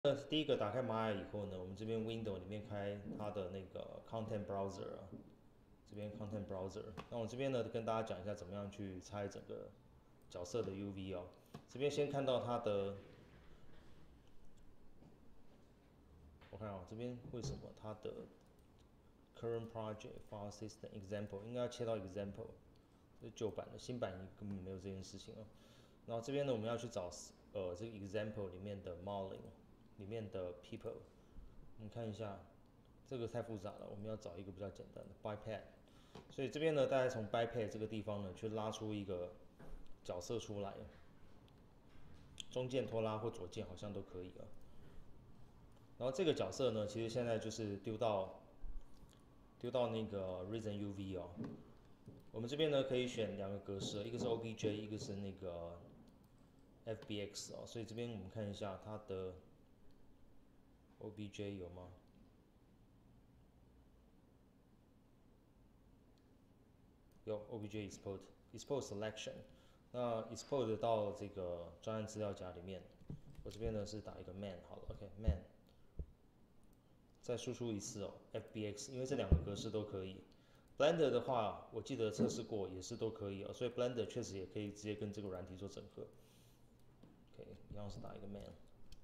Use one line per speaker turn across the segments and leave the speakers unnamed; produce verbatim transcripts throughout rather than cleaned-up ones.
那第一个打开玛雅以后呢，我们这边 Window 里面开它的那个 Content Browser 啊，这边 Content Browser。那我这边呢跟大家讲一下怎么样去拆整个角色的 U V 哦。这边先看到它的，我看啊、哦，这边为什么它的 Current Project File System Example 应该要切到 Example，这是旧版的，新版根本没有这件事情哦。然后这边呢我们要去找呃这个 Example 里面的 Modeling 里面的 People。我们看一下，这个太复杂了，我们要找一个比较简单的 bypad。所以这边呢，大家从 bypad 这个地方呢，去拉出一个角色出来，中键拖拉或左键好像都可以啊。然后这个角色呢，其实现在就是丢到丢到那个 Reason U V 哦。我们这边呢可以选两个格式，一个是 O B J，一个是那个 F B X 哦。所以这边我们看一下它的 O B J 有吗？有 O B J export export selection，那 export 到这个专案资料夹里面，我这边呢是打一个 man 好了 ，OK man，再输出一次哦 F B X，因为这两个格式都可以。Blender 的话，我记得测试过也是都可以哦，所以 Blender 确实也可以直接跟这个软体做整合。OK，一样是打一个 man。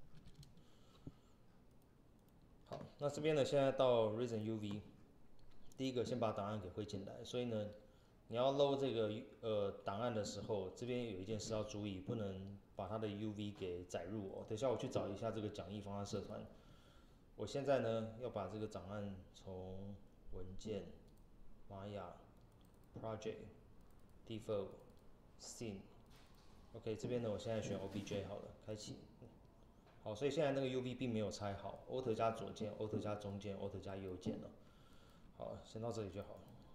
好，那这边呢现在到 Reason U V，第一个先把档案给汇进来，所以呢。你要 load 这个呃档案的时候，这边有一件事要注意，不能把它的 U V 给载入哦。等一下我去找一下这个讲义放在社团。我现在呢要把这个档案从文件、玛雅、Project、Default、Scene，OK， 这边呢我现在选 O B J 好了，开启。好，所以现在那个 U V 并没有拆好，Alt 加左键，Alt 加中键，Alt 加右键了。好，先到这里就好。